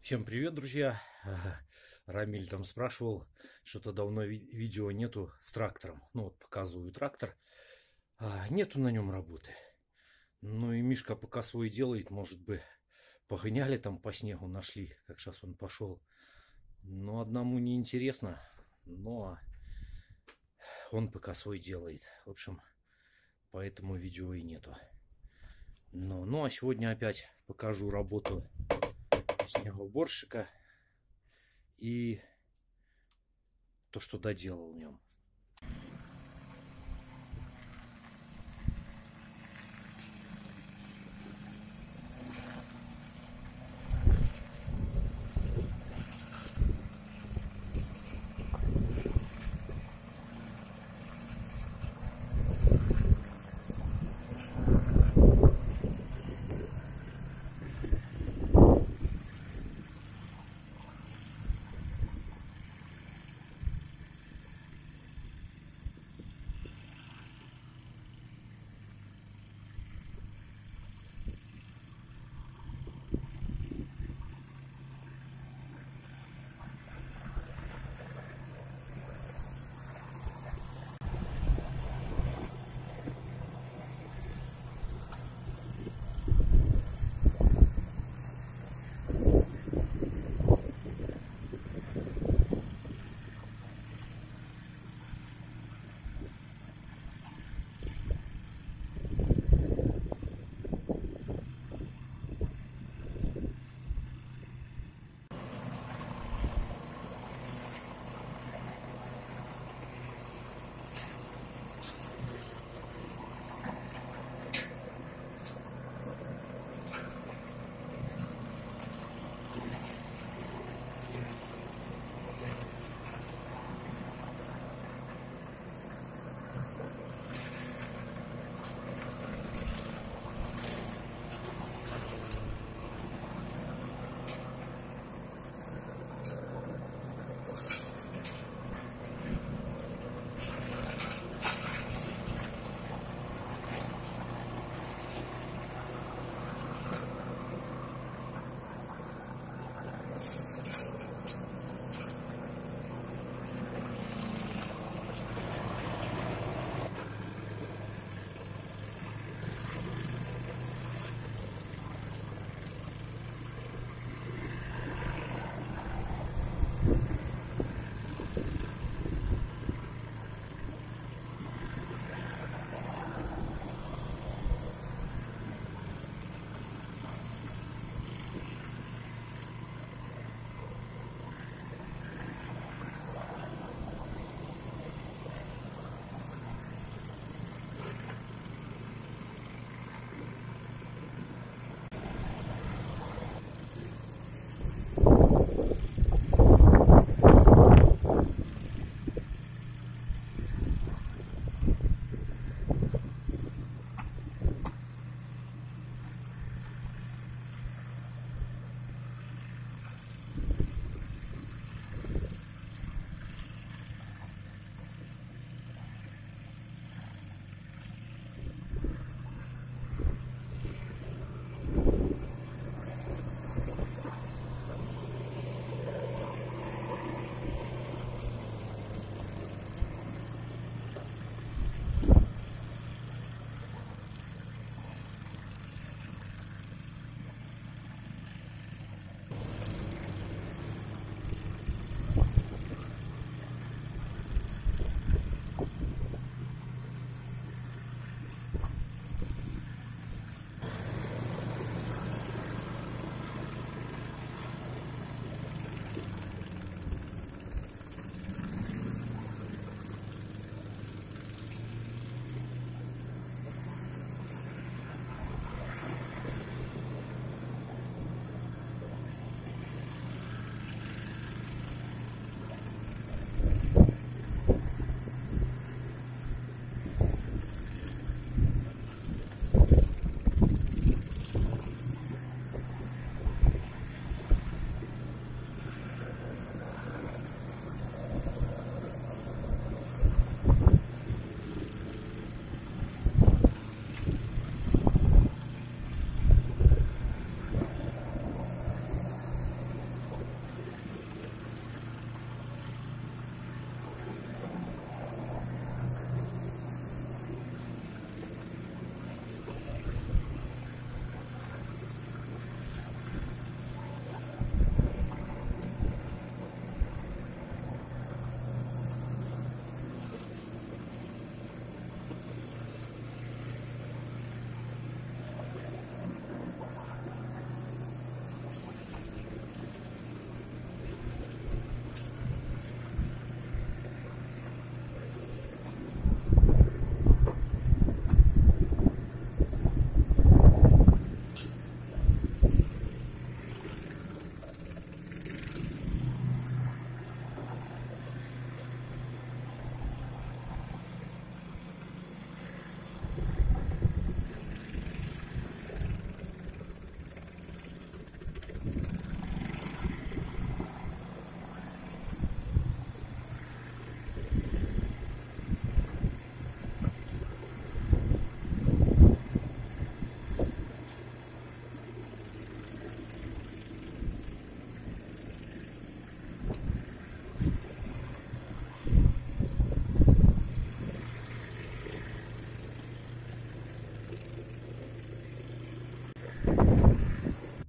Всем привет, друзья! Рамиль там спрашивал, что-то давно видео нету с трактором. Ну вот показываю трактор. Нету на нем работы. Ну и Мишка пока свой делает, может бы погоняли там по снегу, нашли, как сейчас он пошел. Но одному не интересно, но он пока свой делает. В общем, поэтому видео и нету. Ну а сегодня опять покажу работу снегоуборщика и то, что доделал в нем.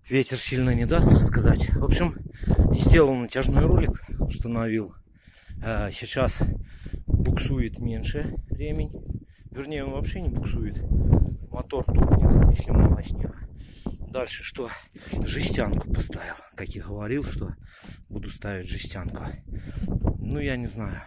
ветер сильно не даст рассказать. В общем, сделал натяжной ролик, установил. Сейчас буксует меньше ремень. Вернее, он вообще не буксует. Мотор тухнет, если много снега. Дальше что? Жестянку поставил. Как я говорил, что буду ставить жестянку. Ну, я не знаю.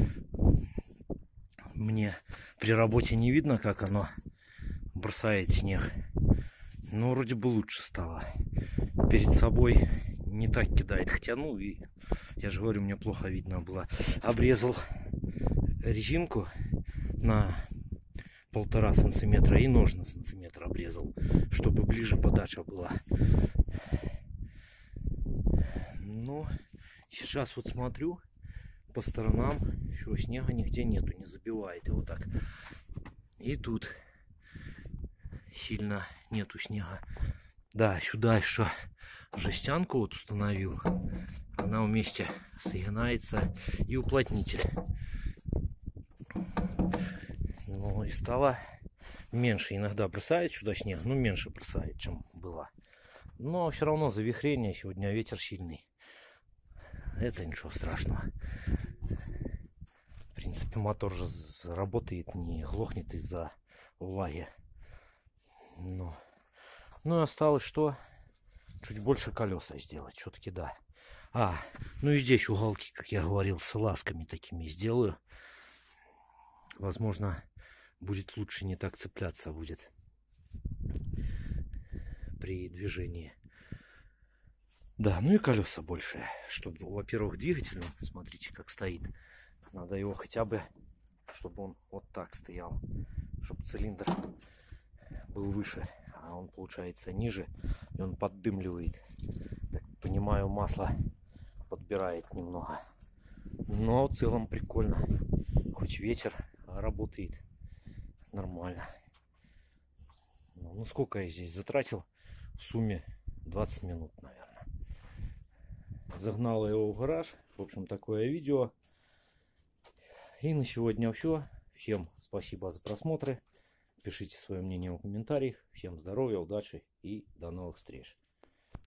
Мне при работе не видно, как оно бросает снег. Но вроде бы лучше стало. Перед собой не так кидает. Хотя, ну, и я же говорю, мне плохо видно было. Обрезал резинку на 1,5 сантиметра и нож на сантиметр обрезал, чтобы ближе подача была. Ну, сейчас вот смотрю по сторонам, еще снега нигде нету, не забивает его так. И тут сильно нету снега. Да, сюда еще жестянку вот установил. Она вместе соединяется и уплотнитель. Ну и стало меньше. Иногда бросает сюда снег, но меньше бросает, чем было. Но все равно завихрение, сегодня ветер сильный. Это ничего страшного. В принципе, мотор же работает, не глохнет из-за влаги. Ну и осталось что? Чуть больше колеса сделать, все-таки да. Ну и здесь уголки, как я говорил, с ласками такими сделаю. Возможно, будет лучше, не так цепляться будет при движении. Да, ну и колеса больше, чтобы, во-первых, двигатель, смотрите, как стоит. Надо его хотя бы, чтобы он вот так стоял, чтобы цилиндр был выше, а он получается ниже, и он поддымливает. Так понимаю, масло подбирает немного. Но в целом прикольно. Хоть ветер, а работает нормально. Ну сколько я здесь затратил? В сумме 20 минут, наверное. Загнал его в гараж. В общем, такое видео. И на сегодня все. Всем спасибо за просмотры. Пишите свое мнение в комментариях. Всем здоровья, удачи и до новых встреч.